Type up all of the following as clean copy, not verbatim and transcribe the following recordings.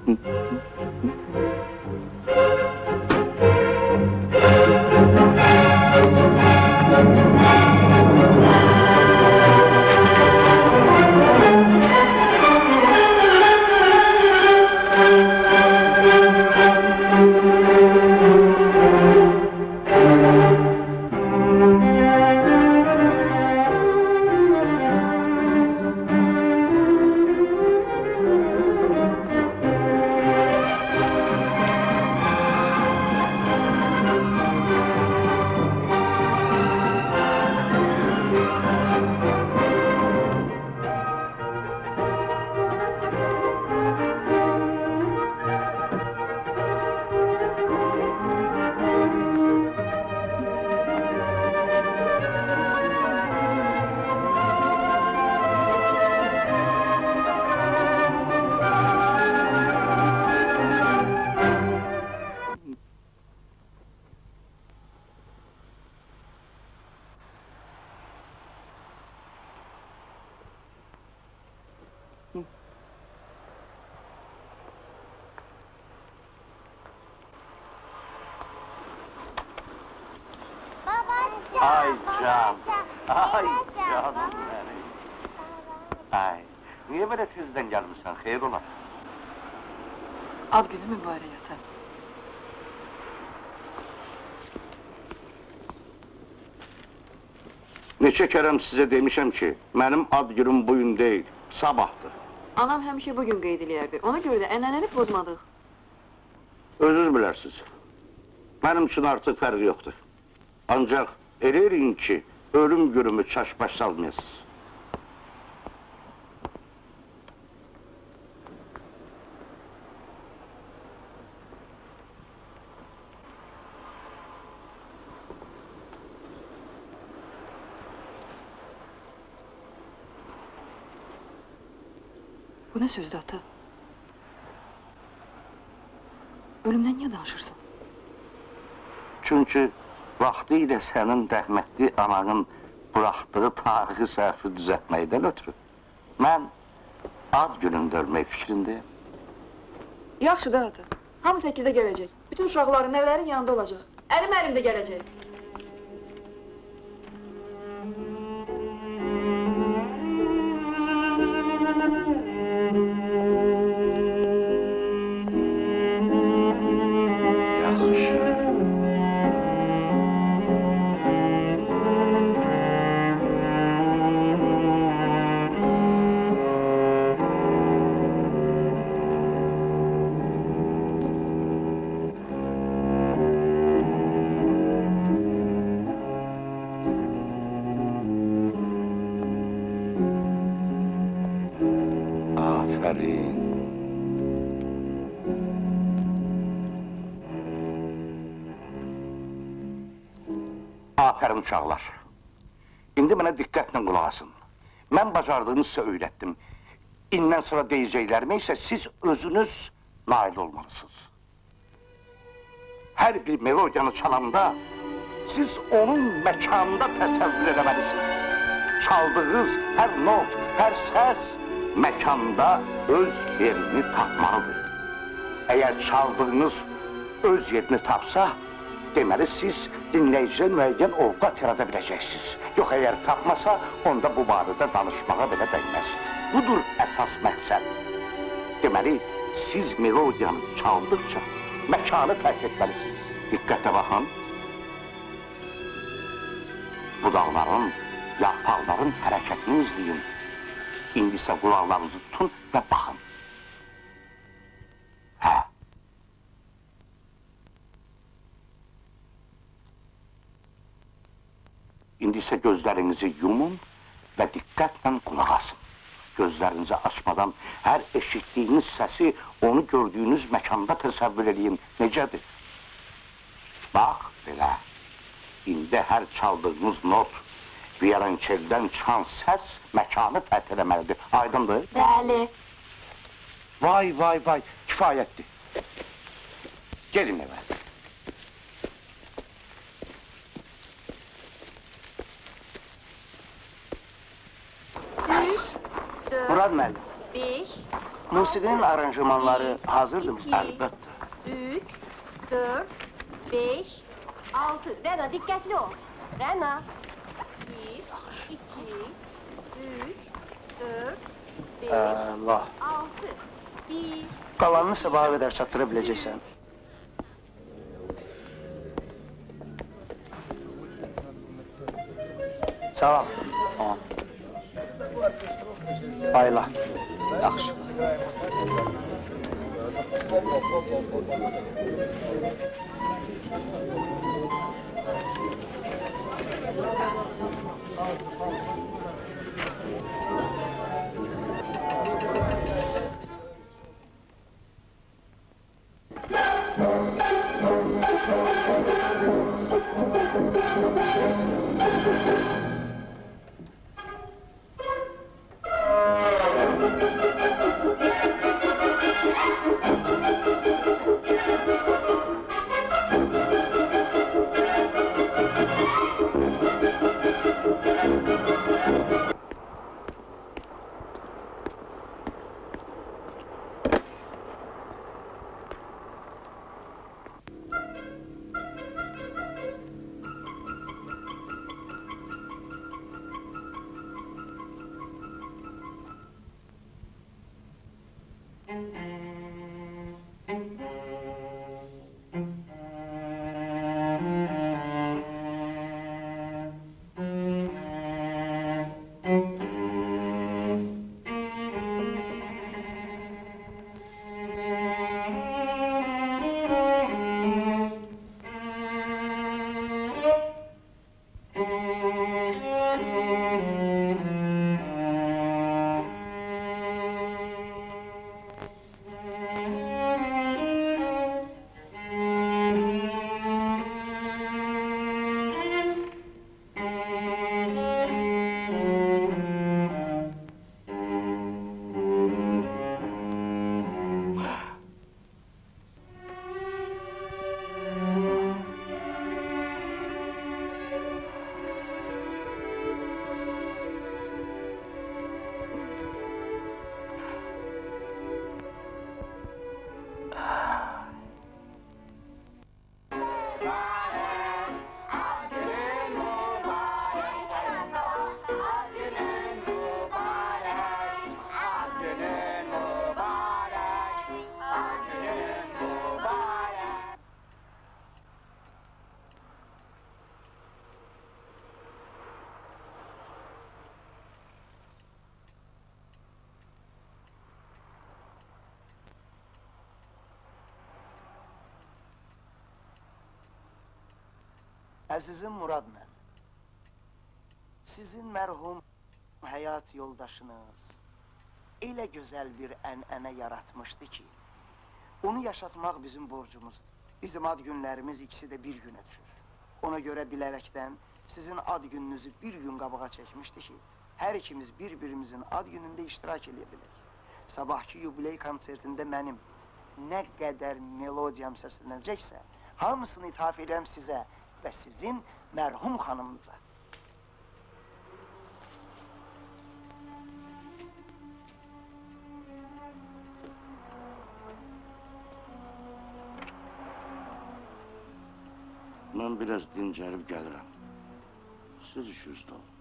Ay can, ay canım benim. Ay, niye böyle tezden gelmişsin, hayır ola? Ad günü mübarək ata. Neçə kərəm sizə demişəm ki, mənim ad günüm bugün deyil, sabahdır. Anam həmişə bugün qeyd eləyərdi, ona görə də ənənəni pozmadıq. Özünüz bilərsiniz, mənim üçün artıq fərqi yoxdur. Ancaq eləyin ki, ölüm günümü çaş-baş salmayasınız. Bu nə sözdür ata? Ölümdən niyə danışırsan? Çünki vaxtilə sənin rəhmətli ananın buraxdığı tarixi səhvi düzəltməkdən ötürü mən ad günündə ölmək fikrindəyim. Yaxşı da ata. Hamı 8-də gələcək. Bütün uşaqların, nəvələrin yanında olacaq. Əlim də gələcək. Afərin uşaqlar. İndi mənə diqqətlə qulaq asın. Mən bacardığımı sizə öyrətdim. İndən sonra deyəcəklərimi isə siz özünüz nail olmalısınız. Hər bir melodiyanı çalanda siz onun məkanında təsəvvür eləməlisiniz. Çaldığınız hər not, hər səs məkanda öz yerini tapmalıdır. Əgər çaldığınız öz yerini tapsa, deməli siz dinləyiciyə müəyyən ovqat yarada biləcəksiniz. Yox, əgər tapmasa, onda bu barədə danışmağa belə dəyməz. Budur əsas məqsəd. Deməli, siz melodiyanı çaldıqca məkanı fərq etməlisiniz. Diqqətlə baxın. Budaqların, yarpaqların hərəkətini izləyin. İndi isə qulaqlarınızı tutun və baxın. Hə. İndi isə gözlərinizi yumun və diqqətlə qulaq asın. Gözlərinizi açmadan hər eşitdiyiniz səsi, onu gördüyünüz məkanda təsəvvür edin. Necədir? Bax, belə. İndi hər çaldığınız not, violonçeldən çıxan səs məkanı fəth eləməlidir. Aydındır? Bəli. Vay, vay, vay, kifayətdir. Gelin evə. Murad müəllim. 5, Musiqinin aranjmanları hazırdır mı? Əlbəttə. 3, 4, 5, 6. Rena, dikkatli ol. Rena. 1, 2, 3, 4, 5, Allah. 6. 1. Qalanını sabaha qədər çatdıra biləcəksən. Salam. Tamam. Bayla. Yaxşı. Əzizim Murad mən, sizin mərhum həyat yoldaşınız elə gözəl bir ənənə yaratmışdı ki, onu yaşatmaq bizim borcumuzdur. Bizim ad günlərimiz ikisi də bir günə düşür. Ona görə bilərəkdən sizin ad gününüzü bir gün qabağa çəkmişdi ki, hər ikimiz bir-birimizin ad günündə iştirak edə bilək. Sabahki yubiley konsertində mənim nə qədər melodiyam səslənəcəksə, hamısını ithaf edirəm sizə və sizin mərhum xanımınıza. Mən biraz dincəlib gəlirəm. Siz işinizdə olun.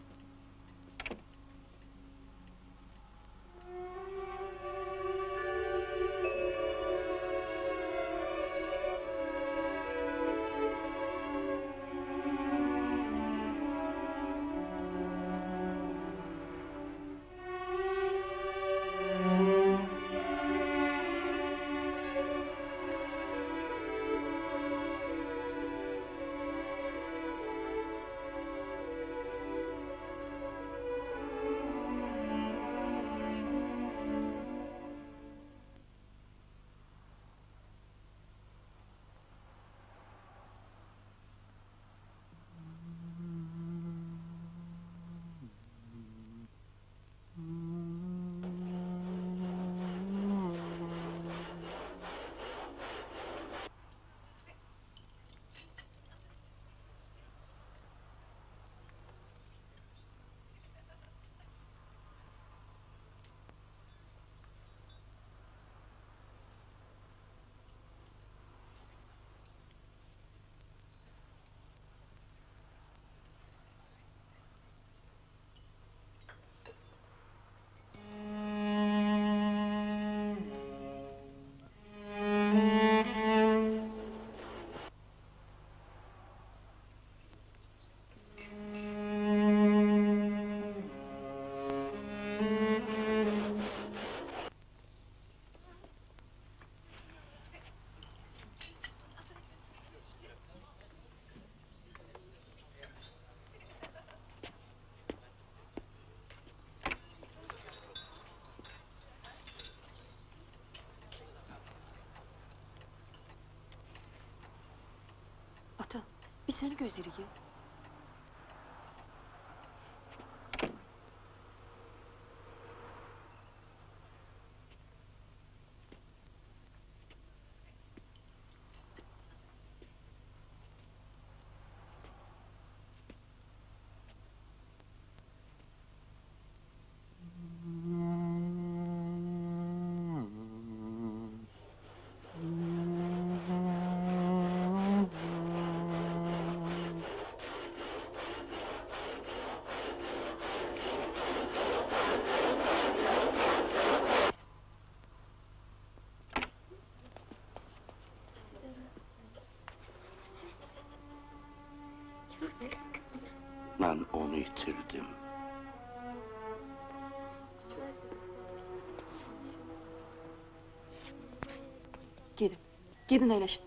Biz səni gözləyirik. Ben onu itirdim. Gedin. Gedin əyləşin.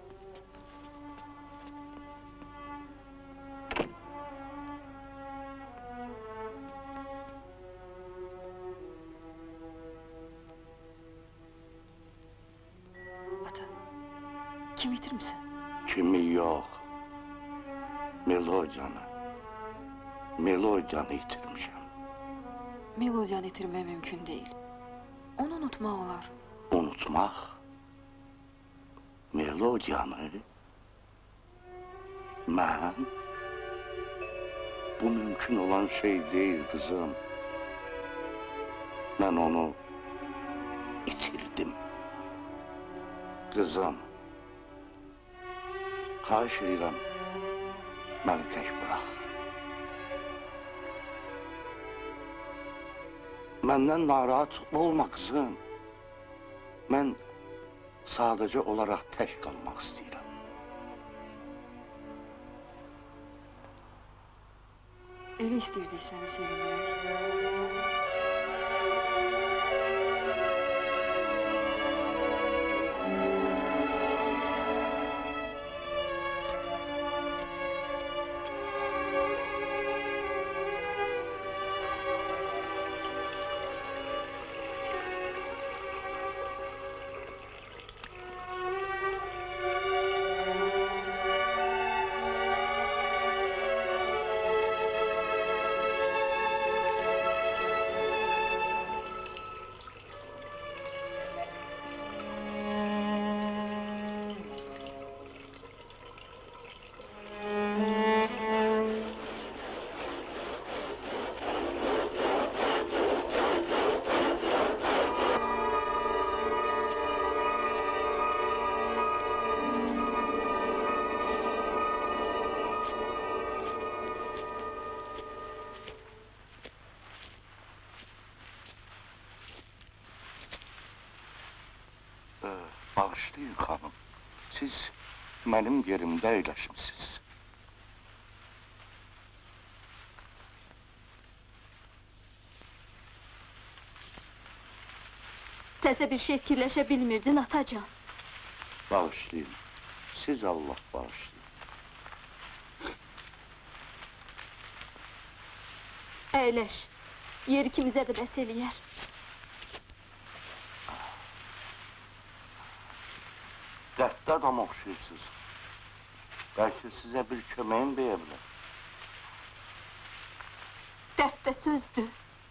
Ata, kim itirmisən? Kimi yok. Melodiyanı. Melodiyanı itirmişim. Melodiyanı itirmək mümkün deyil. Onu unutmaq olar. Unutmak. Melodiyanı. Ben. Bu mümkün olan şey değil kızım. Ben onu itirdim. Kızım. Xahiş edirəm, məni tək bırax. Məndən narahat olma kızım. Mən sadəcə olaraq tək qalmaq istəyirəm. Elə istəyirdik səni sevindirək. Bağışlayın xanım, siz mənim yerimdə əyləşmisiniz. Təzə bir şey fikirləşə bilmirdin atacan. Bağışlayın, siz Allah bağışlayın. Əyləş. Yer ikimizə də bəs eləyər. Dərddə adam oxşayırsınız. Bəlkə sizə bir köməyim deyə bilər. Dərd də sözdür.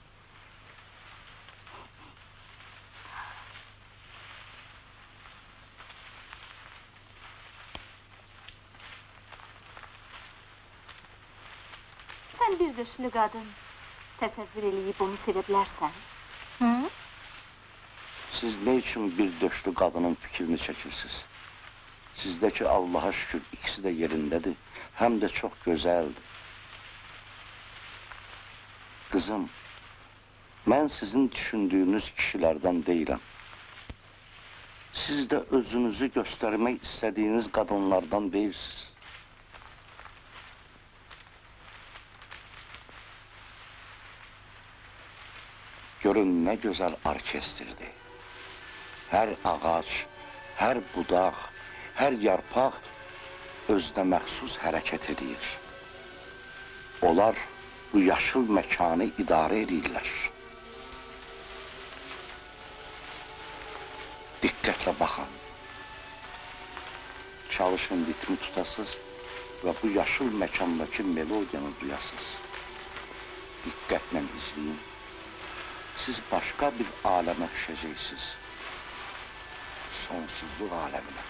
Sən bir döşlü qadın təsəvvür eləyib onu sevə bilərsən. Hı? Siz ne için bir döşlü kadının fikrini çekirsiniz? Sizdeki Allah'a şükür ikisi de yerindedir. Hem de çok güzeldi. Kızım, ben sizin düşündüğünüz kişilerden değilim. Siz de özünüzü göstermek istediğiniz kadınlardan değilsiniz. Görün ne güzel orkestrdi. Her ağaç, her budaq, her yarpaq özünə məxsus hərəkət edir. Onlar bu yaşıl məkanı idarə edirlər. Diqqətlə baxın. Çalışın ritmi tutasınız və bu yaşıl məkandakı melodiyanı duyasınız. Diqqətlə izləyin. Siz başqa bir aləmə düşəcəksiniz. Sonsuzluq aləminə.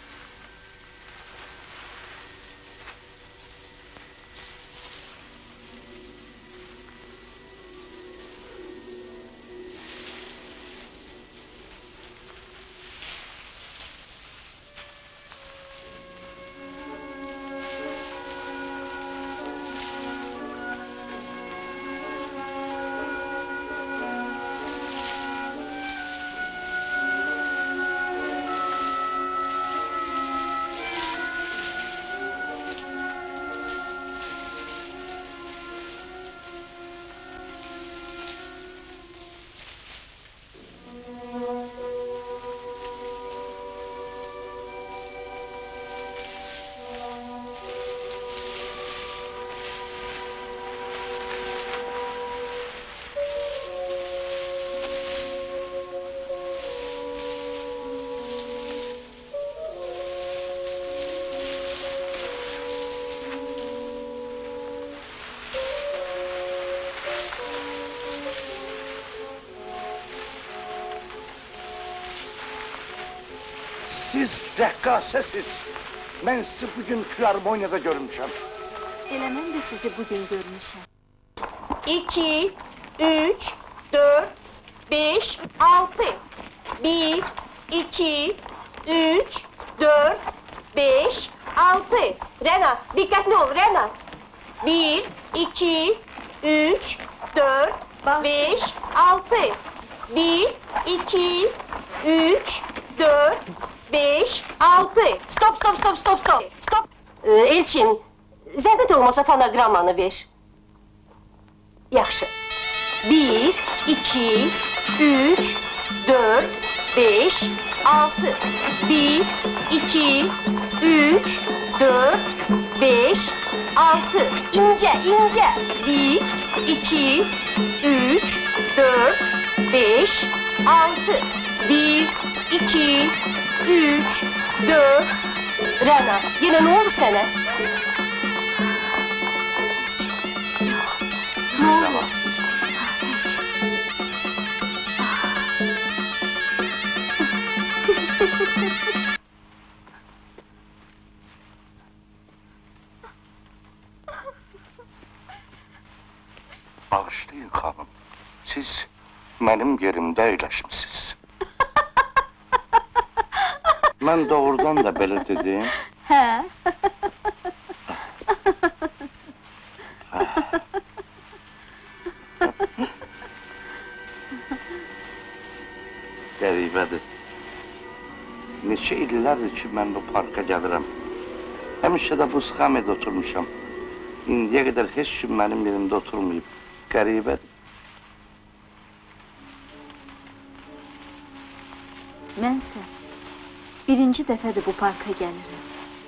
Siz rəqqasəsiz. Mən sizi bugün filarmoniyada görmüşəm. Elə mən də sizi bugün görmüşəm. 2, 3, 4, 5, 6. 1, 2, 3, 4, 5, 6. Rena, dikkatli ol Rena. 1, 2, 3, 4, 5, 6. 1, 2, 3, 4, 5, 6. Stop, stop, stop, stop, stop. Stop. Elçin, zəhmət olmasa fonogrammanı ver. Yaxşı. 1, 2, 3, 4, 5, 6. 1, 2, 3, 4, 5, 6. İnce, ince. 1, 2, 3, 4, 5, 6. 1, 2, 3, 4. Rena, yine ne oldu sana? Tamam. Bağışlayın xanım. Siz mənim yerimdə əyləşmisiniz. Mən doğrudan da belə dedim. Hə? Qəribədir. Neçə illərdir ki, mən bu parka gəlirəm. Həmişə də bu sxamede oturmuşam. İndiyə qədər heç kim mənim yerimdə oturmayıb. Qəribədir. Mənsə birinci dəfədir bu parka gəlirəm.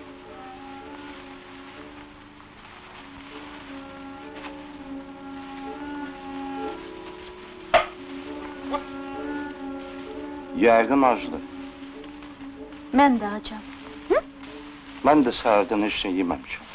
Yəqin acdır. Mən də acam. Mən də səhərdən heç nə yeməmişəm.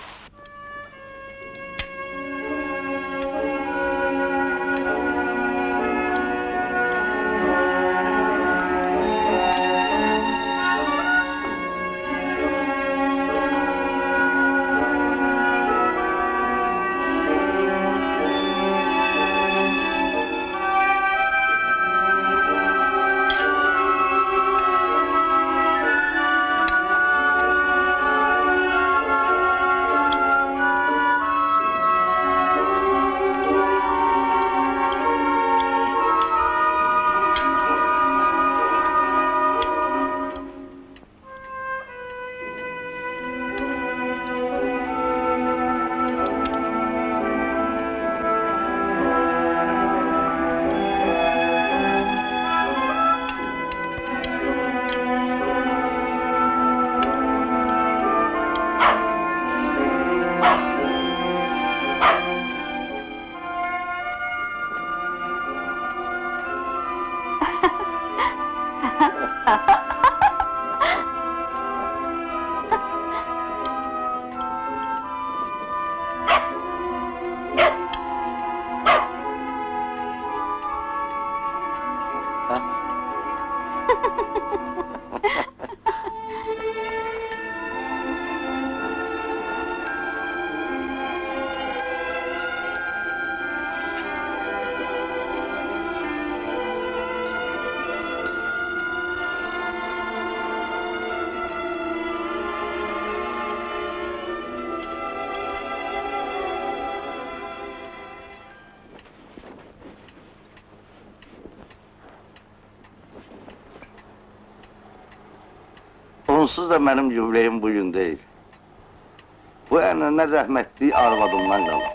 Onsuz da mənim yüvrəyim bugün deyil. Bu ənənə rəhmətli arvadımdan qalıb.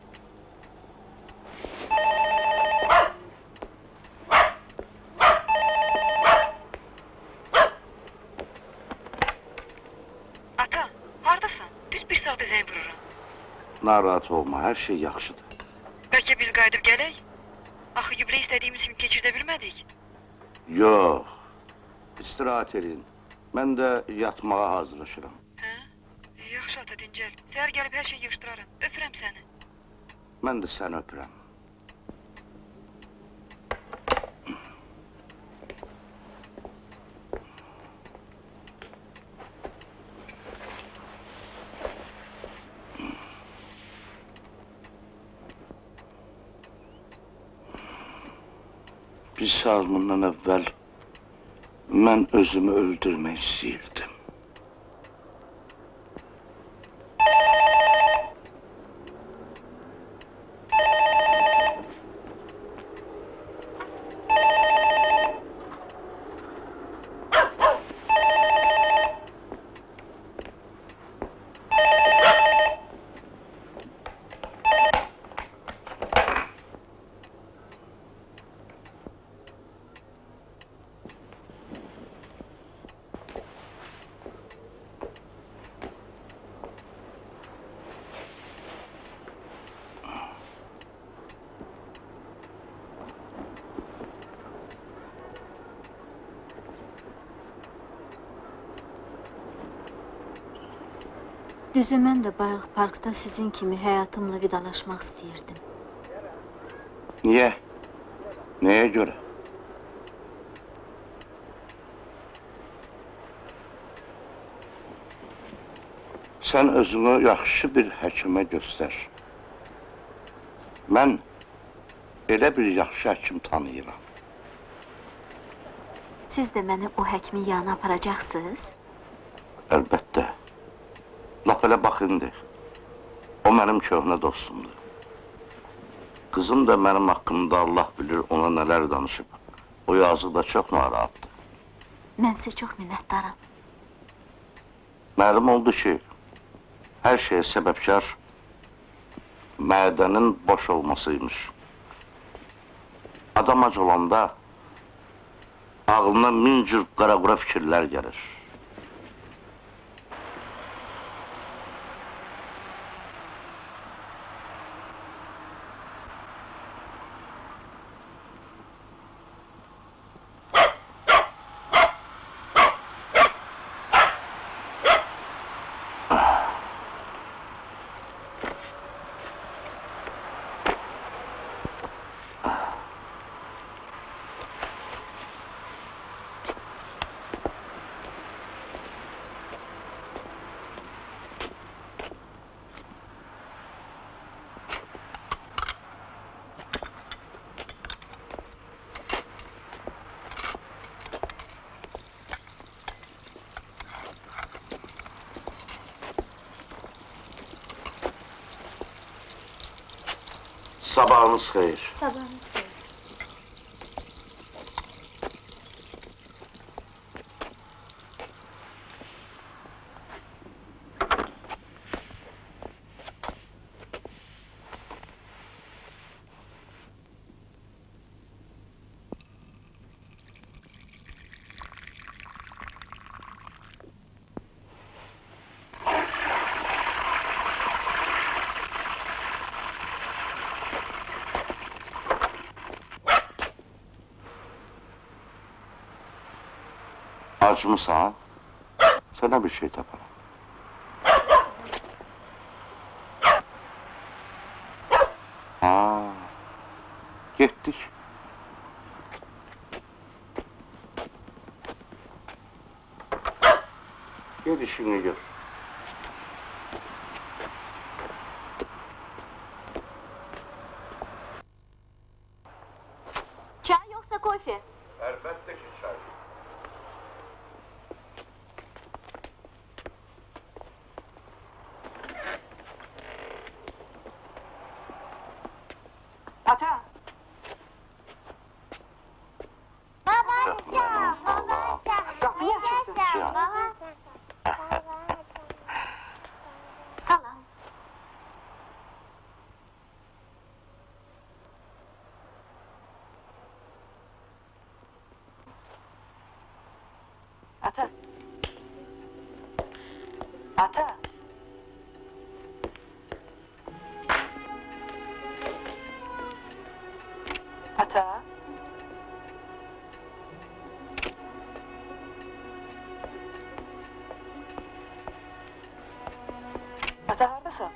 Ata, hardasan? Düz bir saatə zəng vururam. Narahat olma, hər şey yaxşıdır. Bəlkə biz qayıdıb gələk? Axı yubiley istədiyimiz kimi keçirdə bilmədik. Yox, istirahat edin. Mən də yatmağa hazırlaşıram. Hə? Yaxşı ata, dincəl. Səhər gəlib hər şey yığışdıraram. Öpürəm səni. Mən də səni öpürəm. Bir saat bundan əvvəl mən özümü öldürmək istəyirdim. Düzü mən də bayaq parkda sizin kimi həyatımla vidalaşmaq istəyirdim. Niyə? Nəyə görə? Sən özünü yaxşı bir həkimə göstər. Mən elə bir yaxşı həkim tanıyıram. Siz də məni o həkimin yanına aparacaqsınız? Əlbəttə. Lap elə bax indi. O mənim köhnə dostumdur. Qızım da mənim haqqımda Allah bilir ona nələr danışıb. O yazı da çox narahatdır. Mən sizə çox minnətdaram. Məlum oldu ki, hər şeyə səbəbkar mədənin boş olmasıymış. Adam ac olanda ağlına min cür qara-qura fikirlər gəlir. Sabahınız xeyir. Sabahınız xeyir. Acımısan, sana bir şey taparım. Ha, gittik. Gel işini gör. Çay yoksa kofe? Elbette ki çay. Ata, Babacığım, babacığım. Kapıyı açıktı. Babacığım, babacığım. Ata. Ata. Ata hardasan?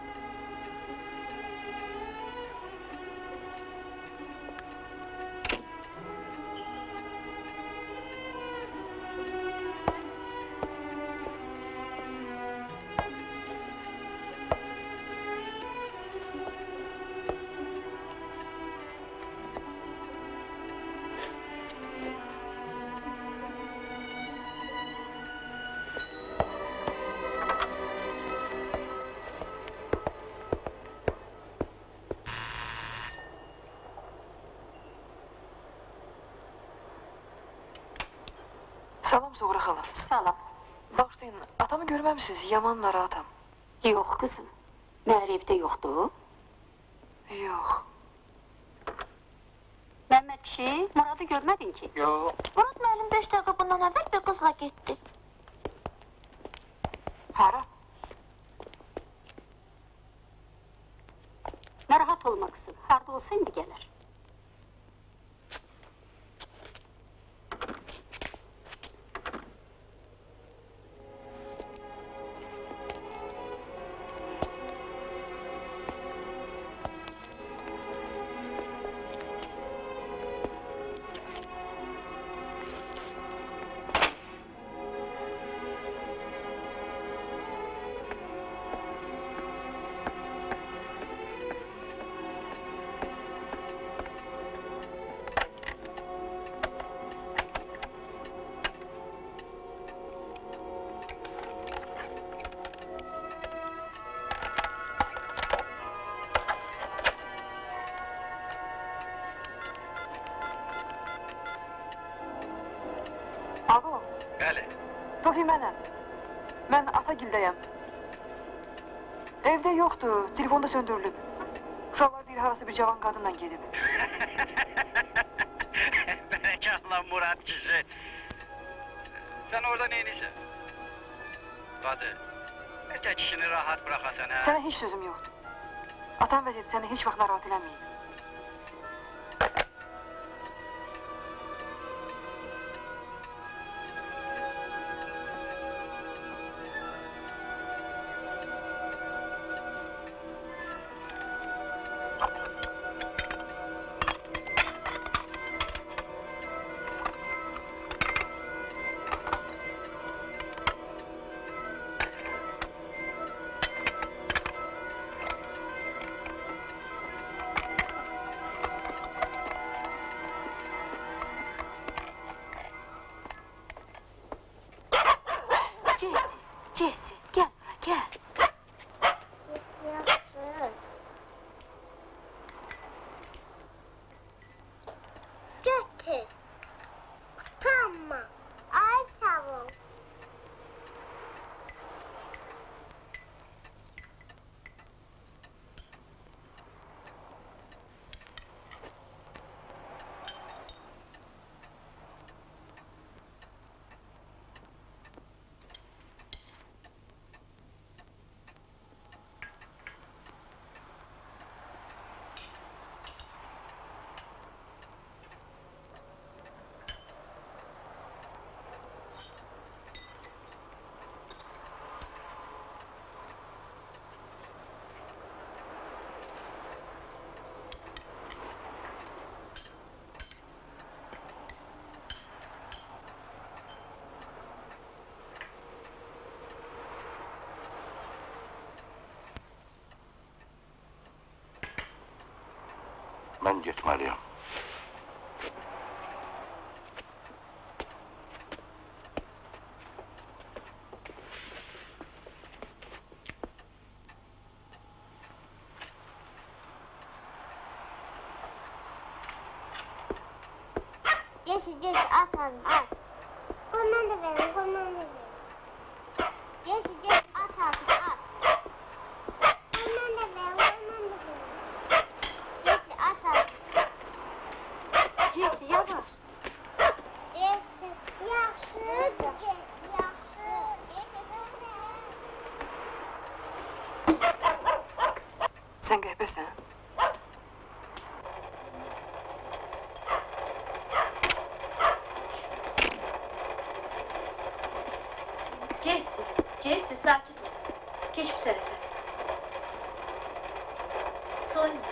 Salam Suğra xala. Salam. Bağışlayın, atamı görməmisiniz, yaman narahatam. Yox qızım. Məhər evdə yoxdur? Yox. Məhəmməd kişi, Muradı görmədin ki? Yox. Murad müəllim 5 dəqiqə bundan əvvəl bir qızla getdi. Hara? Narahat olma qızım. Harda olsa indi gələr. Alo, Bəli. Tofi mənəm. Mən Atagildəyəm. Evdə yoxdur, telefonda söndürülüb. Uşaqlar deyir, harası bir cavan qadınla gedib. Bərəkallah Murad kişi. Sən orada neynirsən? Qadı, tək kişini rahat bırakasan ha? Sənə heç sözüm yoxdur. Atan vəziyyəti səni heç vaxt narahat eləməyib. Jesse, gel bura, gel. Götür. Tamam. Ay sağ ol. Mən getməliyəm. Jesse, aç ağzını, aç. Qoyman da verin, qoyman da verin. Jesse, aç ağzını, aç. Qoyman da verin, qoyman da verin. Jesse, aç ağzını. Jesse, yavaş. Jesse, yaxşıdır, Jesse, yaxşı. Jesse, böyle. Sən qəhbəsən? Jesse, sakit ol. Geç bu tarafa. Soyma.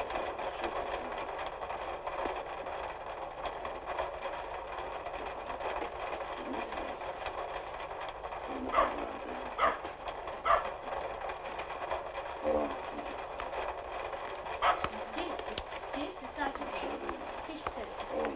Jesse, sakin ol. Geç bu tarafa.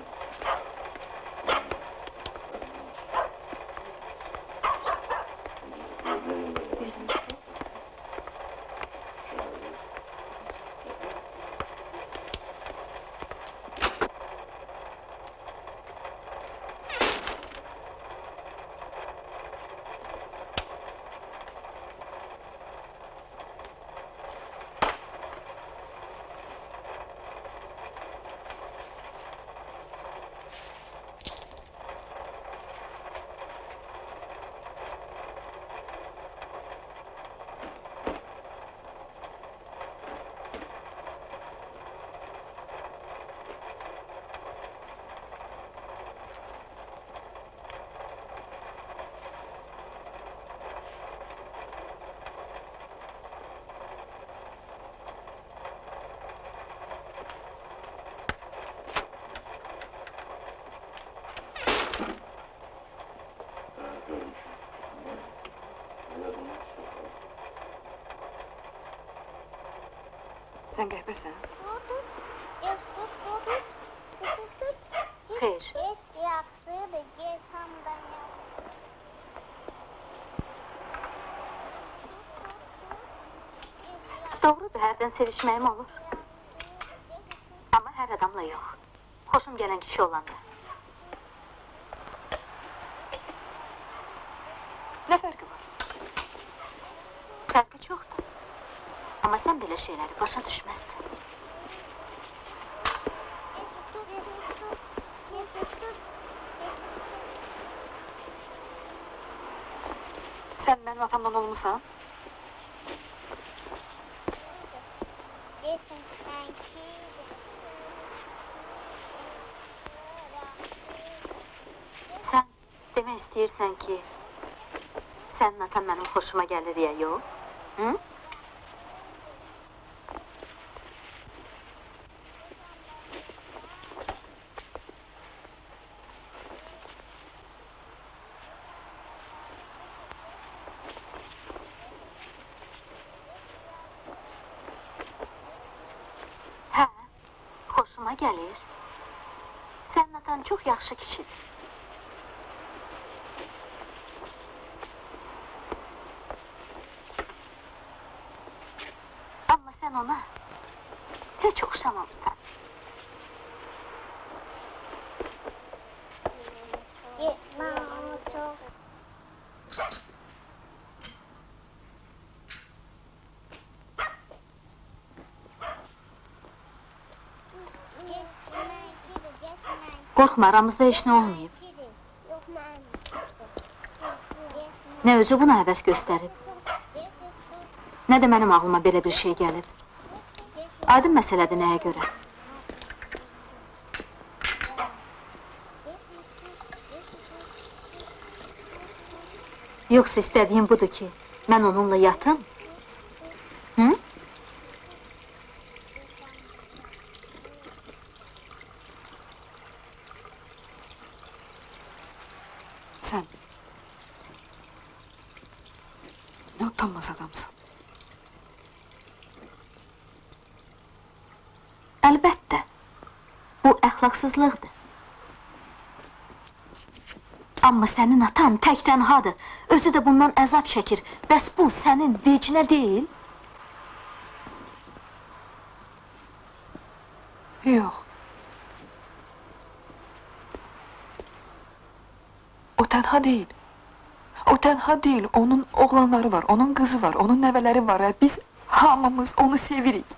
Sən qəhbəsən? Xeyr. Geç yaxşıdır, geç hamdan Doğrudur, hərdən sevişməyim olur. Amma hər adamla yox. Xoşum gələn kişi olanda. Nə fərqi var? Fərqi çoxdur. Amma sən belə şeyləri başa düşməzsən. Sən mənim atamdan olmusan? Sən demək istəyirsən ki, sənin atan mənim xoşuma gəlir ya, yox? Hı? Hə, xoşuma gəlir. Sənin atan çox yaxşı kişidir. Amma sən ona heç oxşamamısan. Qorxma, aramızda heç nə olmayıb. Nə özü buna həvəs göstərib, nə də mənim ağlıma belə bir şey gəlib. Aydın məsələdir nəyə görə. Yoxsa istədiyim budur ki, mən onunla yatım? Hı? Sən nə utanmaz adamsın. Əlbəttə, bu əxlaqsızlıqdır. Amma sənin atan tək tənhadır, özü də bundan əzab çəkir. Bəs bu sənin vecinə deyil? Yox. O tənha deyil. O tənha deyil, onun oğlanları var, onun qızı var, onun nəvələri var. Biz hamımız onu sevirik.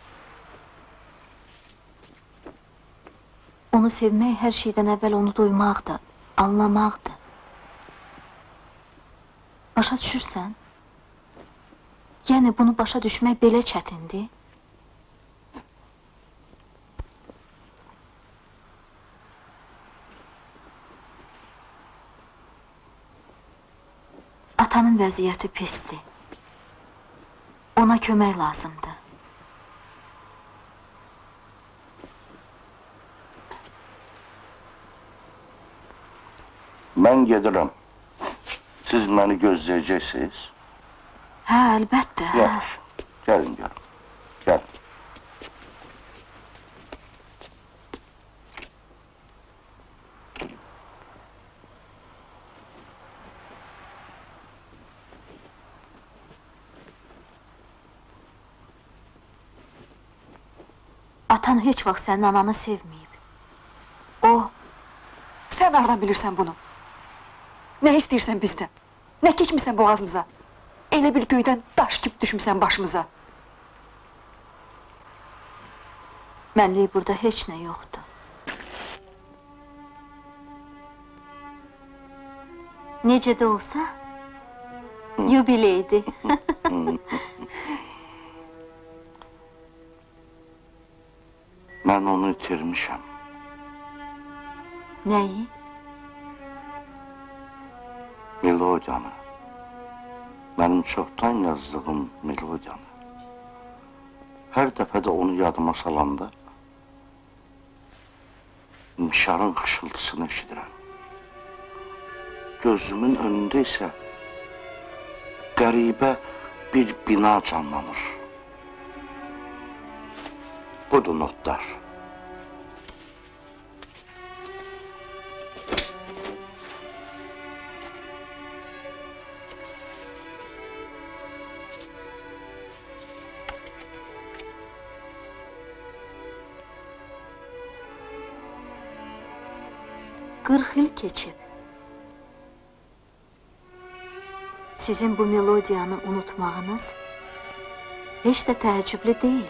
Onu sevmək hər şeydən əvvəl onu duymaqdır, anlamaqdır. Başa düşürsən? Yəni bunu başa düşmək belə çətindir. Atanın vəziyyəti pisdir. Ona kömək lazımdır. Mən gedirəm. Siz məni gözləyəcəksiniz? Hə, əlbəttə. Yaxşı. Gəlin, gəlin. Gəlin. Atan heç vaxt sənin ananı sevməyib. O, Sən hardan bilirsən bunu? Nə istəyirsən bizdən? Nə keçmirsən boğazımıza? Elə bir göydən daş kip düşmüsən başımıza. mənlik burada heç nə yoxdur. Necə də olsa, yubileydi. Mən onu itirmişəm. Nəyi? Melodiyanı. Mənim çoxdan yazdığım melodiyanı. Hər dəfə də onu yadıma salanda mişarın xışıltısını eşidirəm. Gözümün önündə isə qəribə bir bina canlanır. Budur notlar. Qırx il keçib. Sizin bu melodiyanı unutmağınız heç də təəccüblü deyil.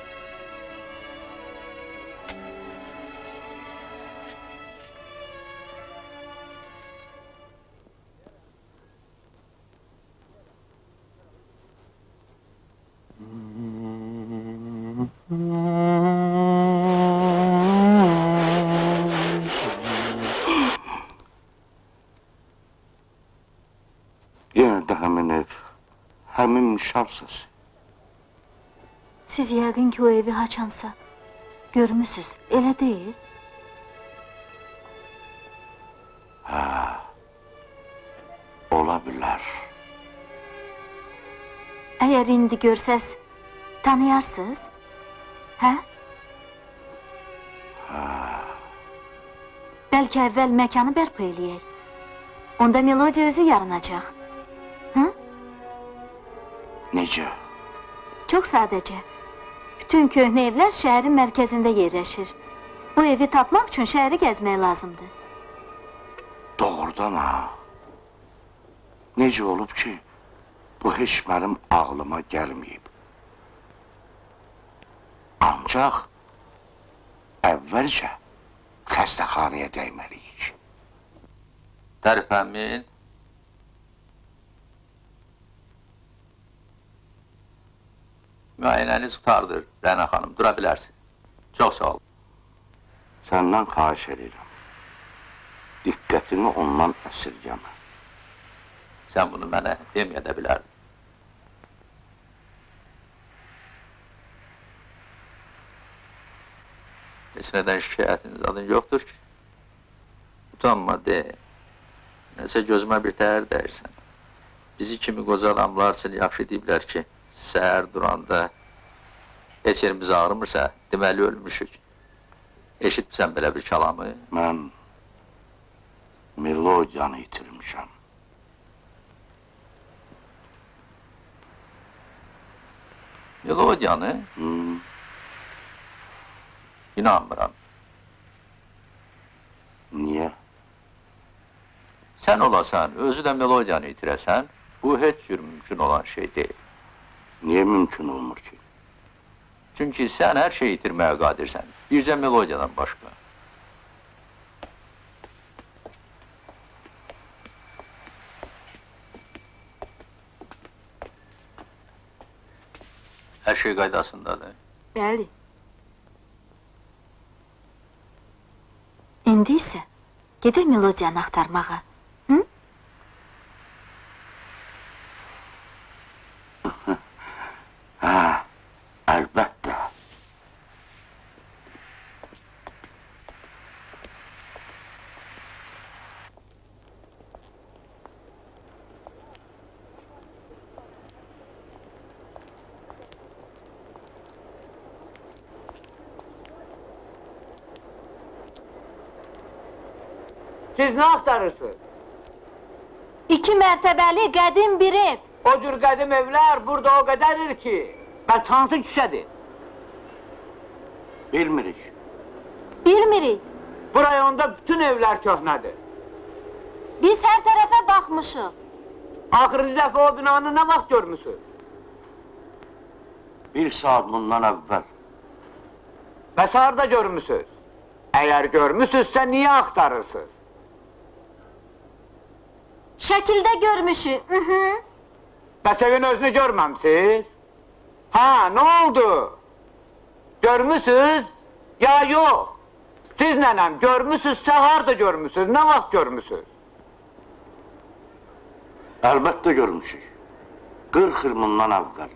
Yenə də həmin ev, həmin mişar səsi. Siz yəqin ki, o evi haçansa görmüsünüz, elə deyil? Ola bilər. Əgər indi görsəz, tanıyarsınız? Hə? Bəlkə əvvəl məkanı bərpa eləyək. Onda melodiya özü yaranacaq. Necə? Çox sadəcə. Bütün köhnə evlər şəhərin mərkəzində yerləşir. Bu evi tapmaq üçün şəhəri gəzmək lazımdır. Doğrudan ha. Necə olub ki, bu heç mənim ağlıma gəlməyib. Ancaq əvvəlcə xəstəxanaya dəyməliyik. Tərpənmin. Müayinəniz qutardır, Rəna xanım, dura bilərsin. Çox sağ ol. Səndən xahiş edirəm. Diqqətini ondan əsirgəmə. Sən bunu mənə deməyə də bilərdin. Heç nədən şikayətiniz adın yoxdur ki. Utanma, de. Nəsə gözümə bir təhər dəyirsən. Bizi kimi qoca adamlar üçün yaxşı deyiblər ki, səhər duranda heç yerimiz ağrımırsa, deməli ölmüşük. Eşitmirsən belə bir kəlamı? Mən melodiyanı itirmişəm. Melodiyanı? İnanmıram. Niyə? Sən olasan, özü də melodiyanı itirəsən, bu heç cür mümkün olan şey deyil. Niyə mümkün olmur ki? Çünki sən hər şeyi itirməyə qadirsən, bircə melodiyadan başqa. Hər şey qaydasındadır. Bəli. İndi isə gedək melodiyanı axtarmağa. Siz ne aktarırsınız? 2 mərtəbəli qədim bir ev. O cür qədim evlər burada o qədərdir ki, bəs hansı küçədir? Bilmirik. Bilmirik. Bu rayonda bütün evlər köhnədir. Biz hər tərəfə baxmışıq. Axırıncı dəfə o binanı nə vaxt görmüsünüz? 1 saat bundan əvvəl. Bəs harda görmüsünüz? Əgər görmüsünüzsə, niyə axtarırsınız? Şəkildə görmüşük. Bəs evin özünü görməmsiz? Ha, nə oldu? Görmüsünüz, ya yox? Siz nənəm, görmüsünüzsə, harda görmüsünüz, nə vaxt görmüsünüz? Əlbəttə görmüşük. 40 il bundan əvvəl.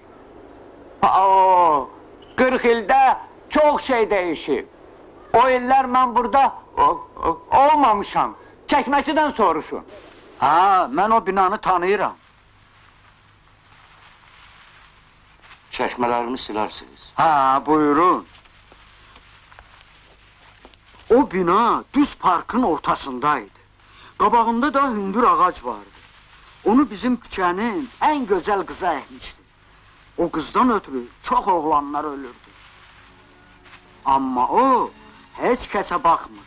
40 ildə çox şey dəyişib. O illər mən burada olmamışam. Çəkməçidən soruşun. Ha, mən o binanı tanıyıram. Çəkmələrini silərsiniz. Ha, buyurun. O bina düz parkın ortasındaydı. Qabağında da hündür ağac vardı. Onu bizim küçənin ən gözəl qızı əkmişdi. O qızdan ötürü çox oğlanlar ölürdü. Amma o heç kəsə baxmırdı.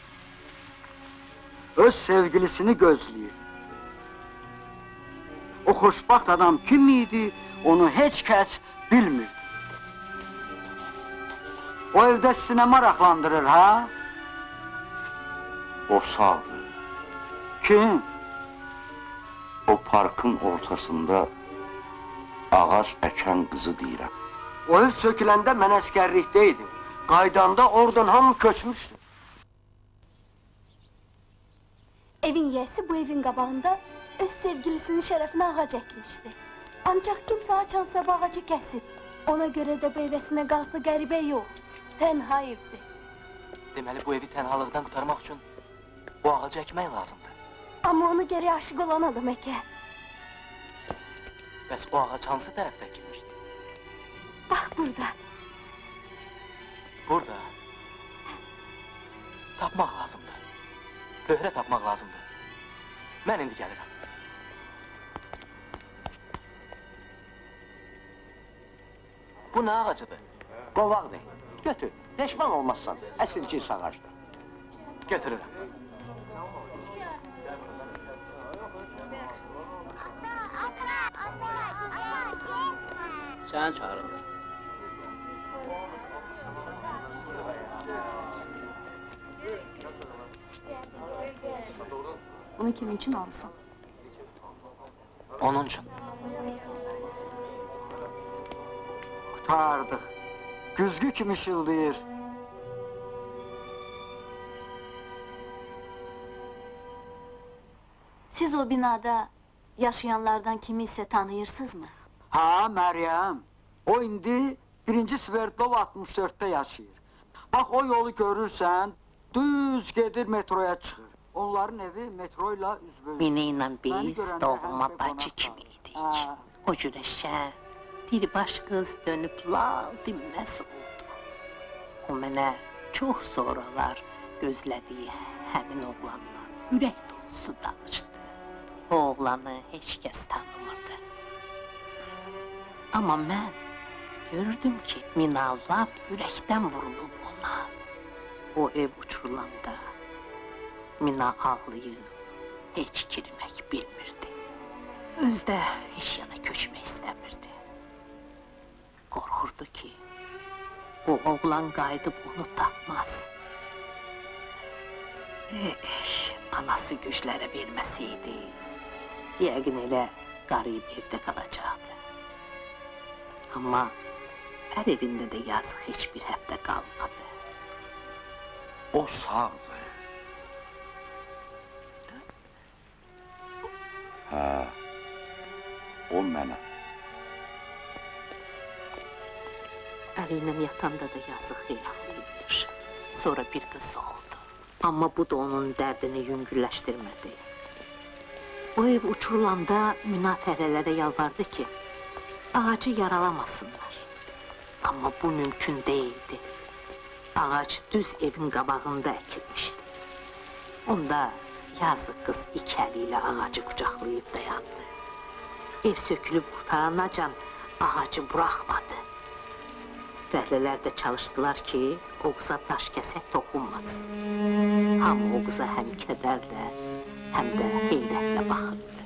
Öz sevgilisini gözləyirdi. O xoşbaxt adam kim idi, onu heç kəs bilmirdi. O evdə sizi nə maraqlandırır, ha? O sağdır. Kim? O parkın ortasında ağac əkən qızı deyirəm. O ev söküləndə mən əskərlikdə idim. Qaydanda oradan hamı köçmüşdü. Evin yiyəsi bu evin qabağında öz sevgilisinin şərəfinə ağac əkmişdi. Ancaq kimsə açansa bu ağacı kəsib. Ona görə də bu evəsinə qalsa qəribə yox, tənha evdir. Deməli bu evi tənhalıqdan qurtarmaq üçün bu ağacı əkmək lazımdır. Amma onu gərək aşıq olan adam əkə. Bəs o ağac hansı tərəfdə əkilmişdi? Bax burada. Burada? Tapmaq lazımdır. Böhrə tapmaq lazımdır. Mən indi gəlirəm. Bu nə ağacıdır? Qovaqdır. Götür. Peşman olmazsan. Əsilcil ağacdır. Götürürəm. Sən çağırın. Bunu kimin üçün almışsan? Onun üçün. Qurtardıq. Güzgü kimi şıldayır. Siz o binada yaşayanlardan kimisə tanıyırsınızmı? Ha, Məryəm. O indi 1-ci Sverdlov 64-də yaşayır. Bax, o yolu görürsən, düz gedir metroya çıxır. Onların evi metroyla üzböz. Mine ilə biz doğma bacı kimi idik. O cürə şən, diribaş qız dönüb lal dinməz oldu. O mənə çox sonralar gözlədiyi həmin oğlanla ürək dolusu danışdı. O oğlanı heç kəs tanımırdı. Amma mən gördüm ki, Mina lap ürəkdən vurulub ona. O ev uçurulanda Mina ağlayıb, heç kirmək bilmirdi. Özdə heç yana köçmək istəmirdi. Qorxurdu ki, o oğlan qayıdıb onu tapmaz. Anası güclərə verməsəydi, yəqin elə qarıyıb evdə qalacaqdı. Amma hər evində də yazıq heç bir həftə qalmadı. O sağdır. Hə, o mənəm. Əliylə yatanda da yazıq xeyraxlayırmış. Sonra bir qız oldu. Amma bu da onun dərdini yüngülləşdirmədi. O ev uçurulanda münafərələrə yalvardı ki, ağacı yaralamasınlar. Amma bu mümkün değildi. Ağac düz evin qabağında əkilmişdi. Onda Yazıq qız iki əli ilə ağacı qucaqlayıb dayandı. Ev sökülüb qurtaranacan ağacı buraxmadı. Fəhlələr də çalışdılar ki, o qıza daş kəsək toxunmasın. Hamı o qıza həm kədərlə, həm də heyrətlə baxırdı.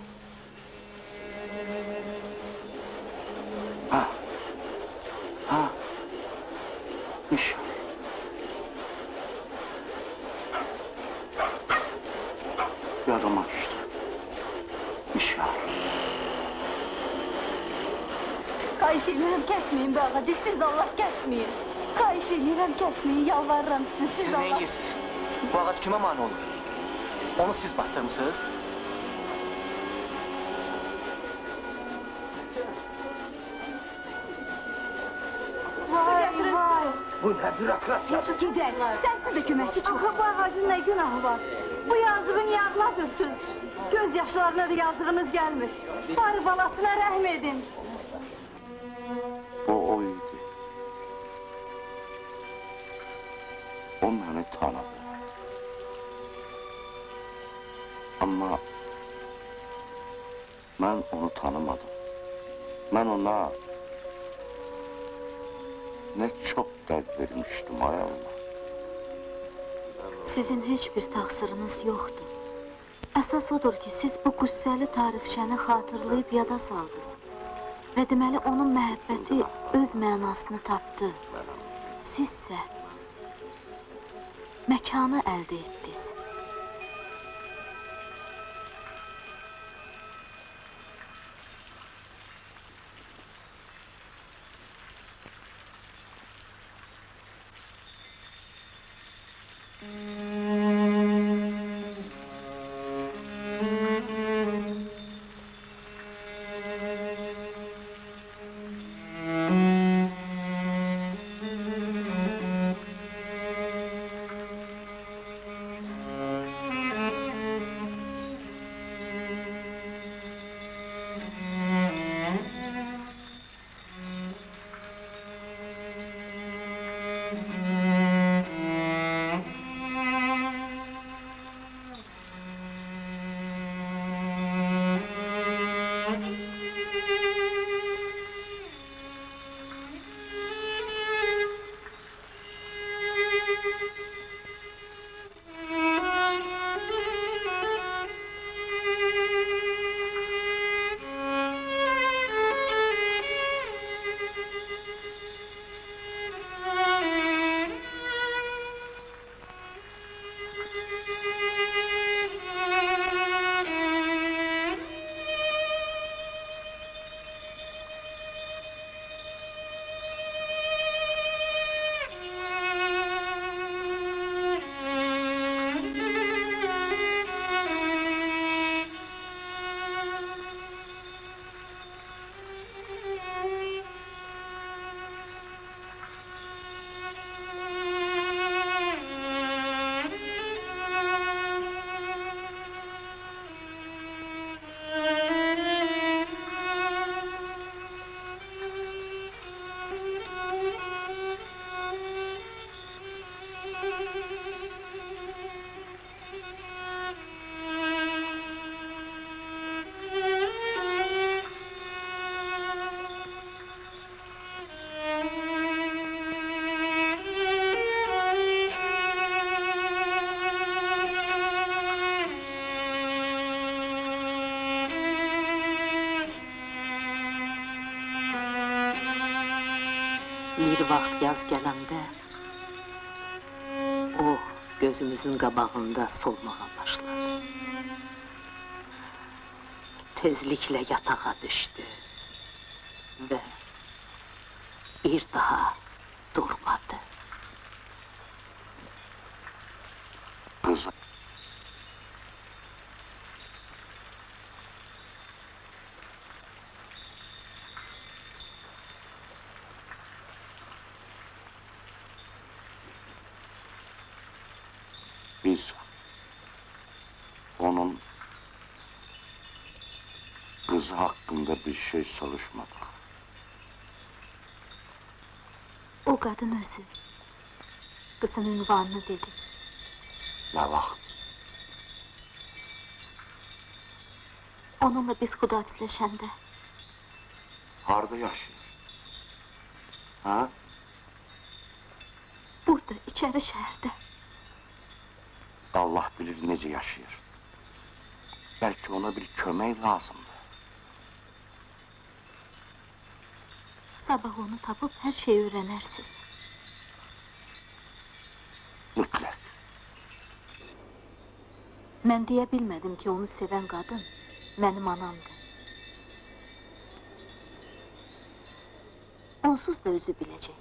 Mişa. Yadıma düşdü. Mişa. Xahiş edirəm, kəsməyin bu ağacı, siz Allah kəsməyin. Xahiş edirəm, kəsməyin, yalvarıram sizə, siz Siz Allah... nə edirsiniz? Bu ağac kimə mani olur? Onu siz bastırmışsınız? Vay, vay. Bu nə bürokrat ya? Yusuf gedək, sənsiz də köməkçi çox. Axı bu ağacın nə günahı var? Bu yazığı niyə ağladırsınız? Göz yaşlarına da yazığınız gəlmir. Bari balasına rəhm edin. Bu o idi. O məni tanıdı. Amma mən onu tanımadım. Mən ona nə çox dərd vermişdim, ay Allah. Sizin heç bir təqsiriniz yoxdur. Əsas odur ki, siz bu qüssəli tarixçəni xatırlayıb yada saldınız. Və deməli, onun məhəbbəti öz mənasını tapdı. Sizsə məkanı əldə etdiniz. Bir vaxt yaz gələndə, o gözümüzün qabağında solmağa başladı. Tezliklə yatağa düşdü və bir daha durmadı. Kızım. Biz onun kızı hakkında bir şey soruşmadık. O qadın özü qızın ünvanını dedi. Ne vaxt? Onunla biz xudafizləşəndə Harda yaşayır? Ha? burada, içəri şəhərdə. Allah bilir necə yaşayır. Bəlkə ona bir kömək lazımdır. Sabah onu tapıb hər şeyi öyrənərsiniz. Mütləq. Mən deyə bilmədim ki, onu sevən qadın mənim anamdır. Onsuz da özü biləcək.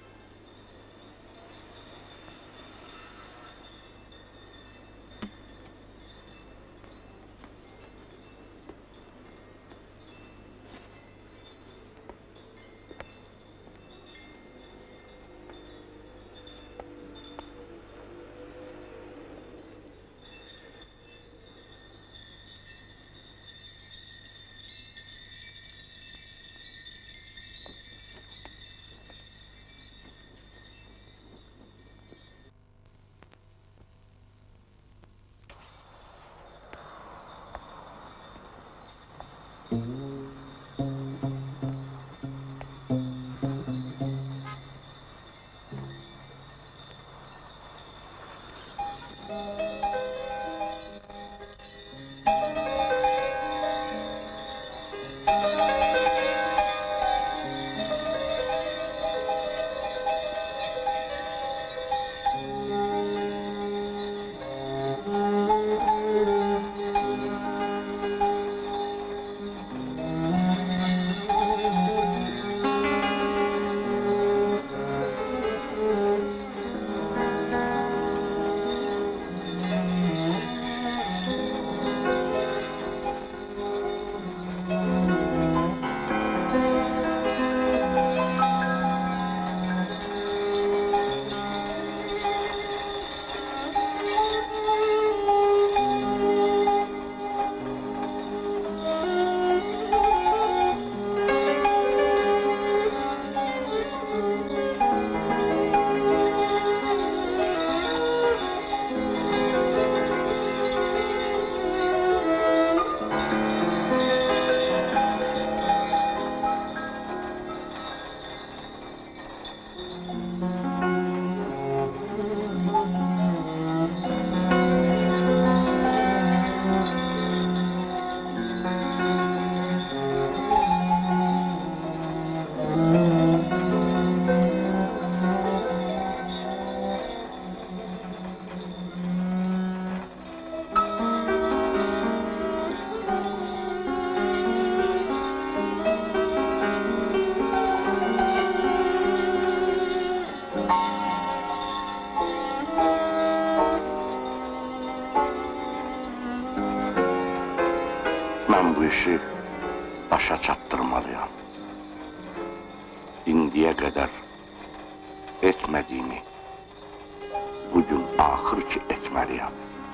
Mən bu işi başa çatdırmalıyam. İndiyə qədər etmədiyimi bugün axır ki etməliyəm.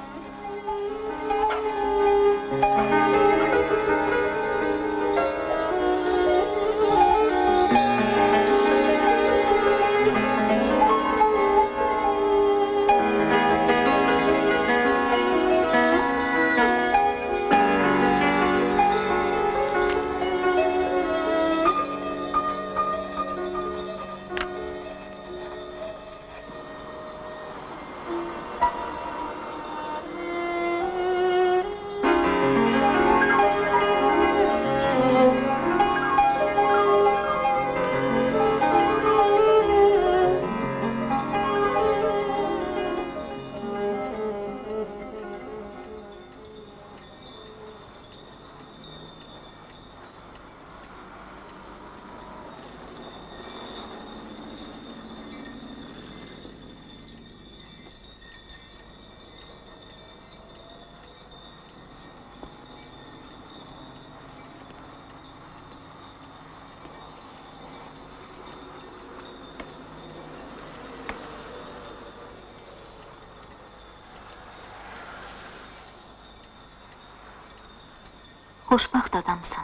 Xoşbaxt adamsan.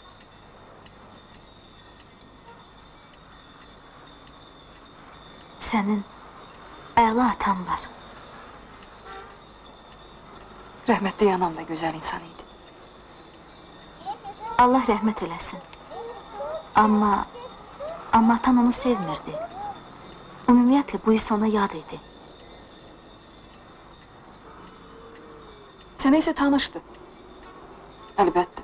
Sənin əla atan var. Rəhmətli anam da gözəl insan idi. Allah rəhmət eləsin. Amma atan onu sevmirdi. Ümumiyyətlə, bu hiss ona yad idi. Sənə isə tanışdı. Əlbəttə.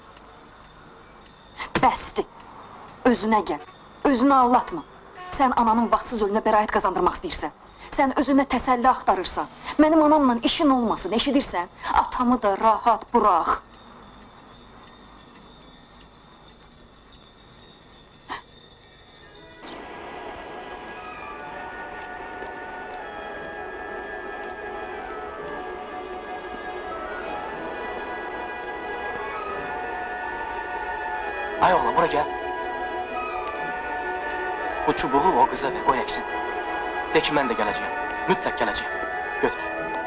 Bəsdir. Özünə gəl. Özünü allatma. Sən ananın vaxtsız ölünə bəraət qazandırmaq istəyirsən. Sən özünə təsəlli axtarırsan. Mənim anamla işin olmasın, eşidirsən? Atamı da rahat burax. Ay oğlan, bura gəl. Bu çubuğu o qıza ver, qoy əksin. De ki, mən də gələcəyəm. Mütləq gələcəyəm. Götür.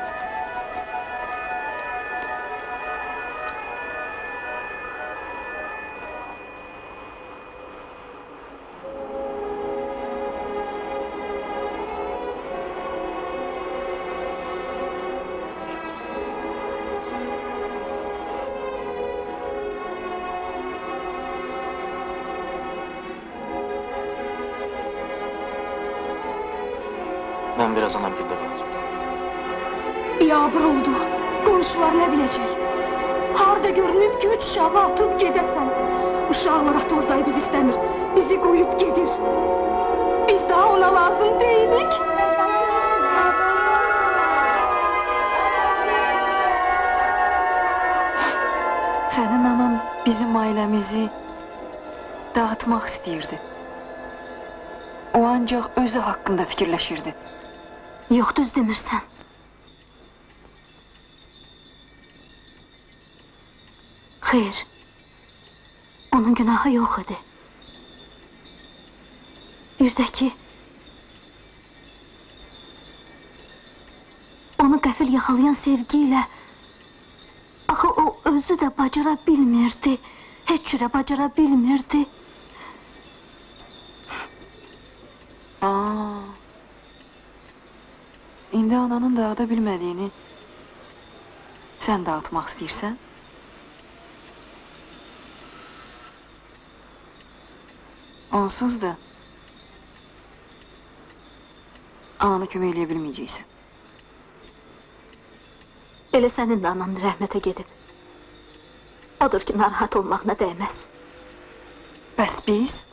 Mən biraz anamgildə qalacağım. Biabır olduq. Qonşular nə deyəcək? Harada görünüb ki, 3 uşağı atıb gedəsən. Uşaqlar atozlayı biz istəmir. Bizi qoyub gedir. Biz daha ona lazım deyilik. Sənin anan bizim ailəmizi dağıtmaq istəyirdi. O ancaq özü haqqında fikirləşirdi. Yox, düz demirsən. Xeyr, onun günahı yox idi. Bir də ki, onu qəfil yaxalayan sevgi ilə axı o özü də bacara bilmirdi. Heç cürə bacara bilmirdi. İndi ananın dağıda bilmədiyini sən dağıtmaq istəyirsən? Onsuz da anana kömək eləyə bilməyəcəksən. Elə sənin də anan rəhmətə gedib. Odur ki, narahat olmağına dəyməz. Bəs biz?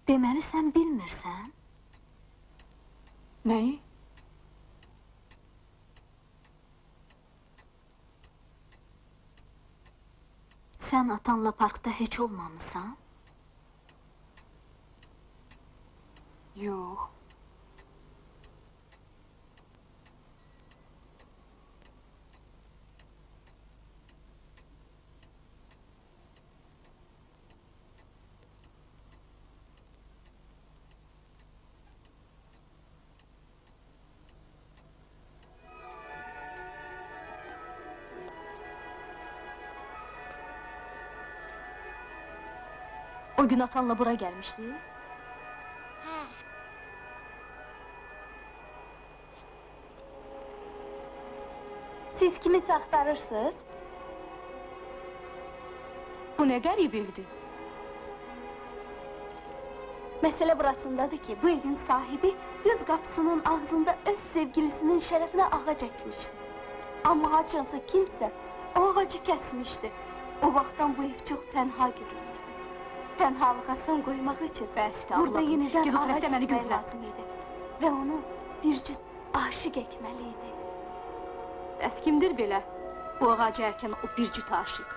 Deməli, sən bilmirsən? Nəyi? Sən atanla parkda heç olmamısan? Yox. O gün atanla bura gelmişdiniz. Siz kimisə axtarırsınız? Bu nə qərib evdir? Məsələ burasındadır ki, bu evin sahibi düz qapısının ağzında öz sevgilisinin şərəfinə ağac əkmişdi. Amma haçansa kimsə o ağacı kəsmişdi. O vaxtdan bu ev çox tənha görünürdü. Tənhalığa son qoymaq üçün burada yenidən ağac əkmək lazım idi. Və onu bir cüt aşıq ekməli idi. Bəs kimdir belə? Bu ağacı əkən o bir cüt aşıq.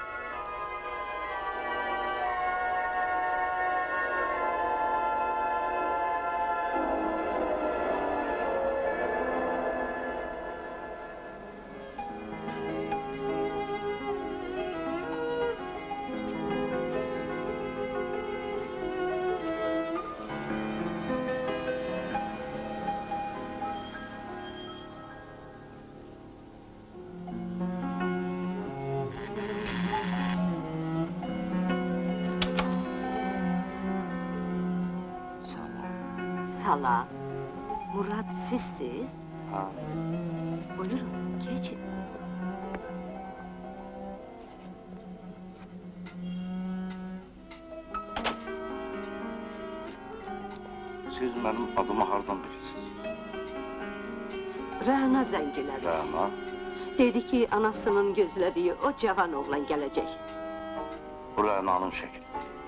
Salam. Murad sizsiz? Ha. Buyurun, geçin. Siz benim adımı hardan bilirsiniz? Rəna zəng elədi. Rəna? Dedi ki, anasının gözlədiyi o cavan oğlan gələcək. Bu Rənanın şəkli.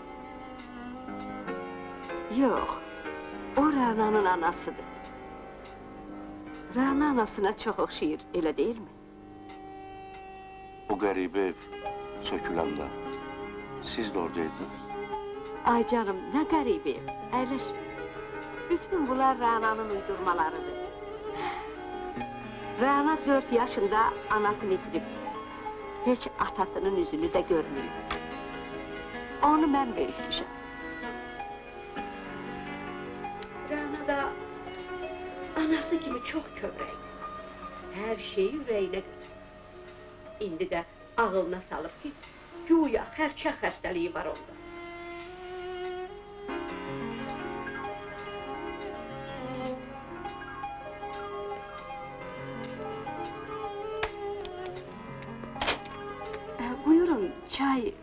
Yox, o Rənanın anasıdır. Rəna anasına çox oxşayır, elə deyilmi? Bu qəribə ev söküləndə siz də oradaydınız? Ay canım, nə qəribə ev, əyləş. Bütün bunlar Rənanın uydurmalarıdır. Rəna 4 yaşında anasını itirib. Heç atasının üzünü də görməyib. Onu mən böyütmüşəm. Rəna da anası kimi çox kövrək. Hər şeyi ürəyinə götürür. İndi də ağılına salıb ki, güya xərçək xəstəliyi var onda. Buyurun, çay.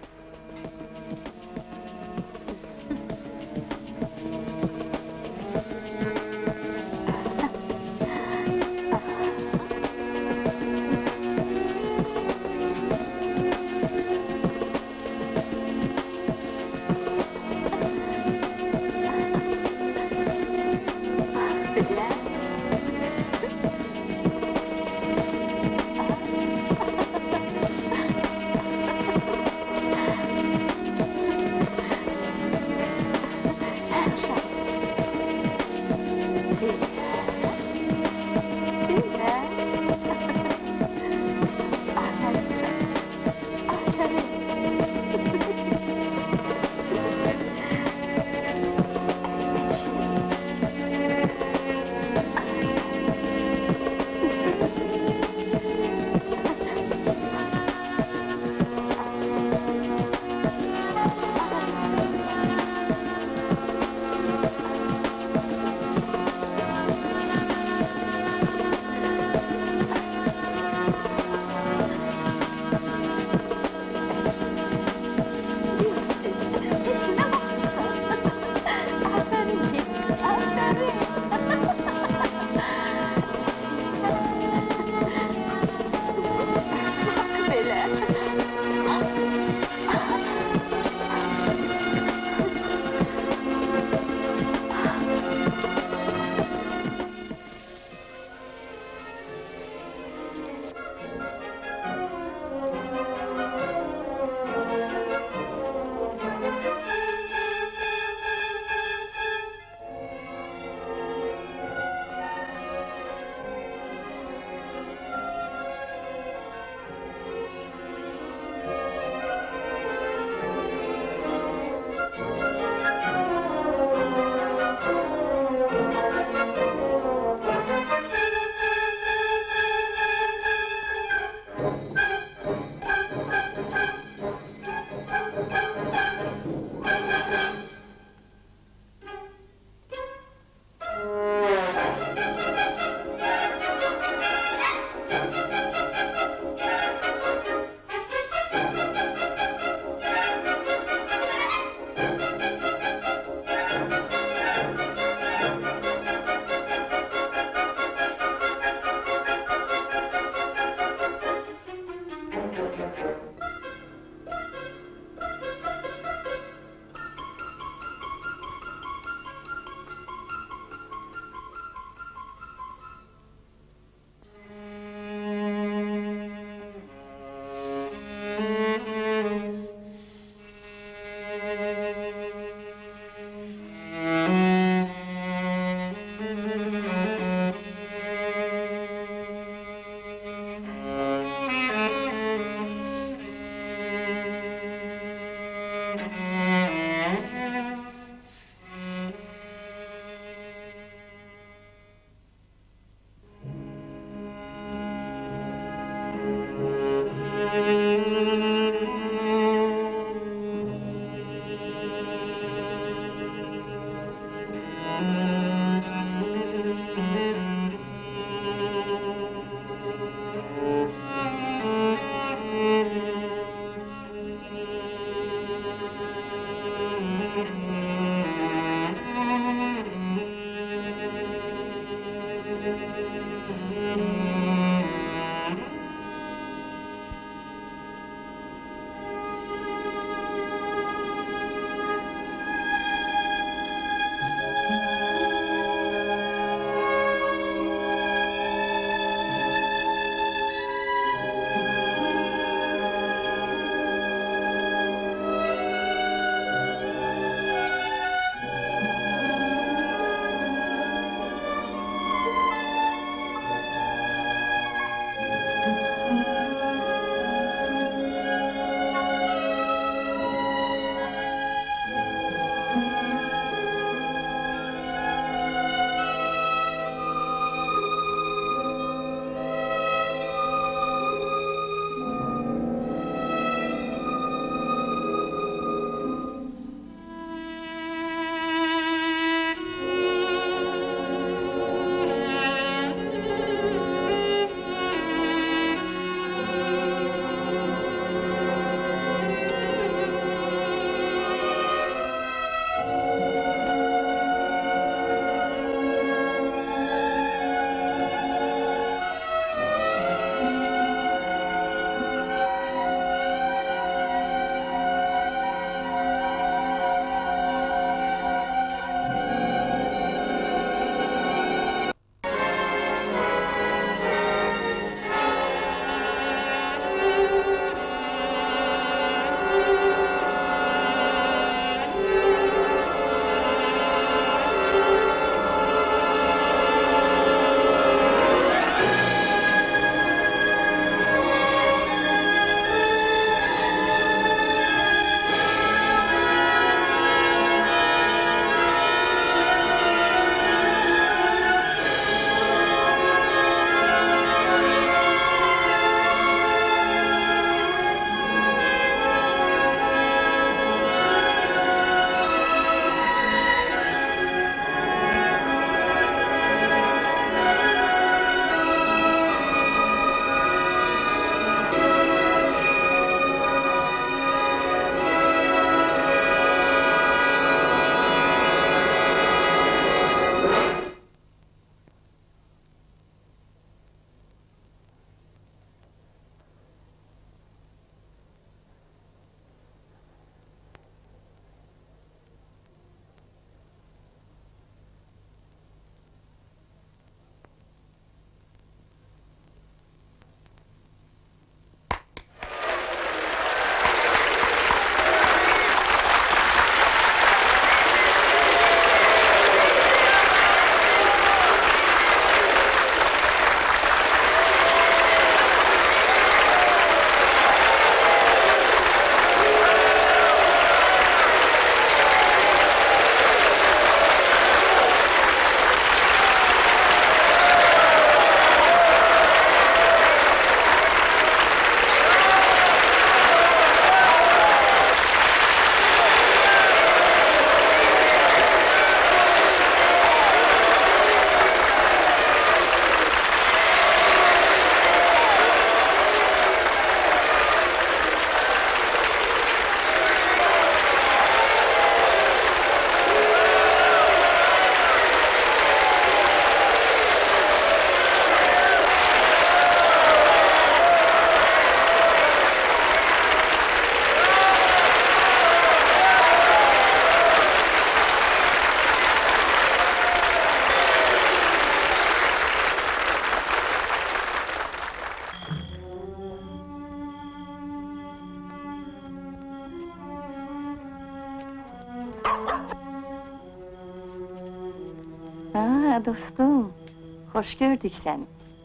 Ha, dostum, hoş gördük seni.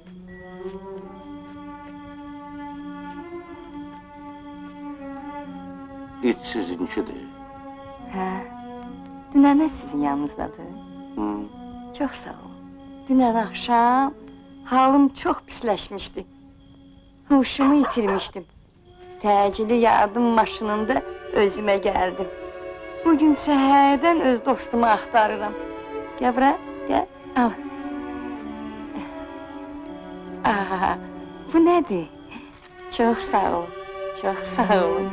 İç sizinkidir. Ha, dünənə sizin yanınızdadır. Hı. Çox sağ olun. Dünən axşam halım çox pisləşmişdi. Huşumu itirmişdim. Təcili yardım maşınında özümə gəldim. Bugün səhərdən öz dostumu axtarıram. Gəl bura, gəl, al. Aha, bu nədir? Çox sağ olun, çox sağ olun.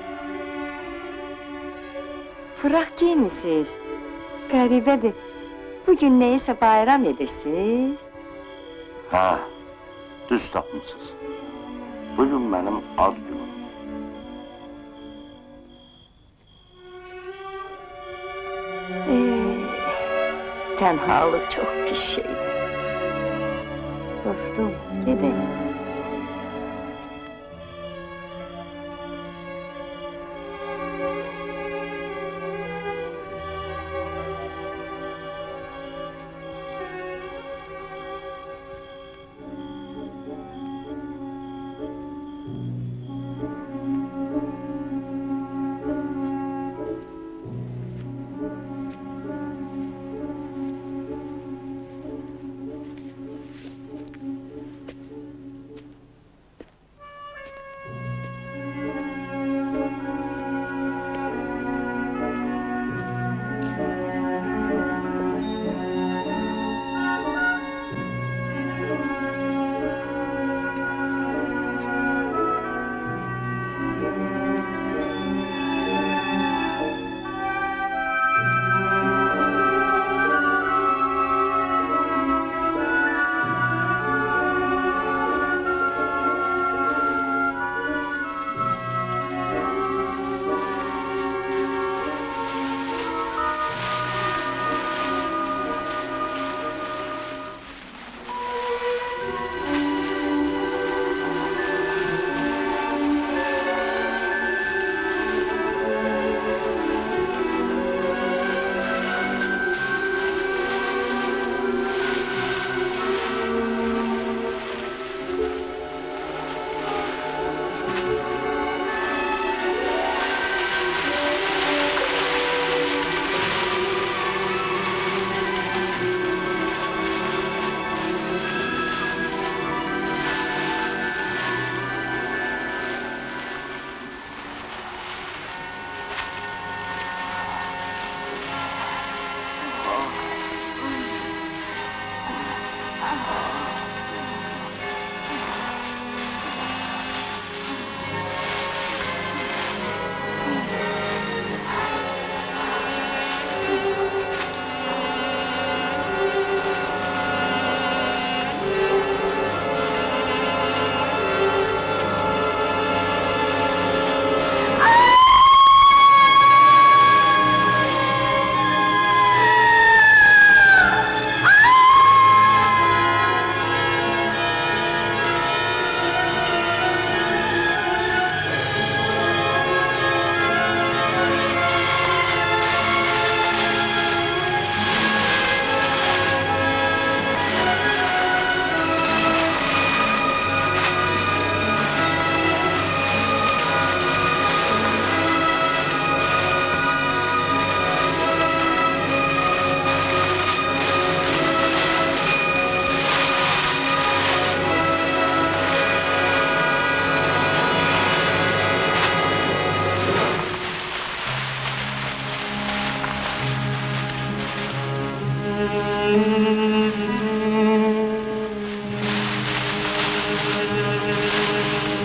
Fıraq giymişsiniz. Qəribədir. Bugün neysə bayram edirsiniz? Hə, düz tapmışsınız. Bugün mənim ad günümdür. Tənhalıq çox pis şeydir. Dostum, gedək.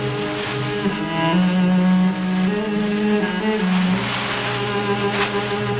Thank you.